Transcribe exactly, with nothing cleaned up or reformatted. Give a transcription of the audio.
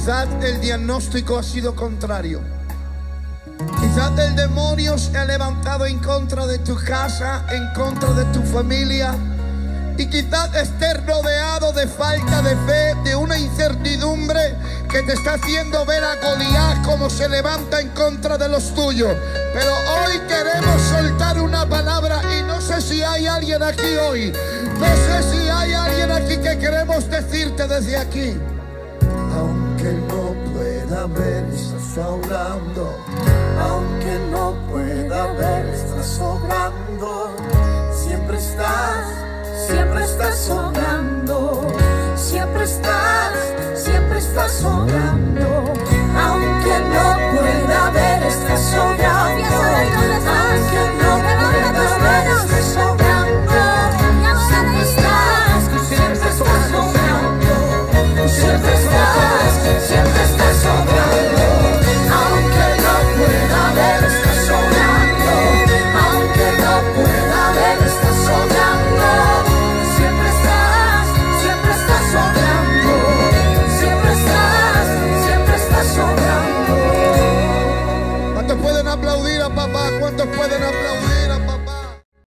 Quizás el diagnóstico ha sido contrario. Quizás el demonio se ha levantado en contra de tu casa, en contra de tu familia. Y quizás estés rodeado de falta de fe, de una incertidumbre que te está haciendo ver a Goliat como se levanta en contra de los tuyos. Pero hoy queremos soltar una palabra y no sé si hay alguien aquí hoy. No sé si hay alguien aquí que queremos decirte desde aquí. Aunque no pueda ver, estás obrando. Aunque no pueda ver, estás obrando. Siempre estás, siempre estás obrando.